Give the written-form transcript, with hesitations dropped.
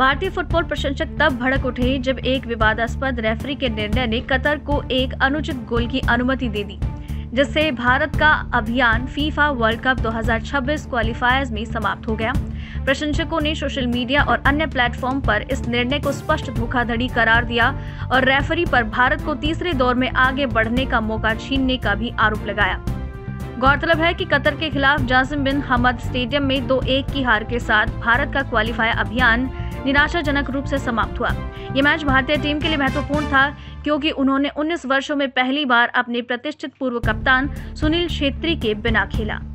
भारतीय फुटबॉल प्रशंसक तब भड़क उठे जब एक विवादास्पद रेफरी के निर्णय ने कतर को एक अनुचित गोल की अनुमति दे दी, जिससे भारत का अभियान फीफा वर्ल्ड कप 2026 क्वालिफायर्स में समाप्त हो गया। प्रशंसकों ने सोशल मीडिया और अन्य प्लेटफॉर्म पर इस निर्णय को स्पष्ट धोखाधड़ी करार दिया और रेफरी पर भारत को तीसरे दौर में आगे बढ़ने का मौका छीनने का भी आरोप लगाया। गौरतलब है कि कतर के खिलाफ जासिम बिन हमद स्टेडियम में 2-1 की हार के साथ भारत का क्वालिफायर अभियान निराशाजनक रूप से समाप्त हुआ। ये मैच भारतीय टीम के लिए महत्वपूर्ण था क्योंकि उन्होंने 19 वर्षों में पहली बार अपने प्रतिष्ठित पूर्व कप्तान सुनील छेत्री के बिना खेला।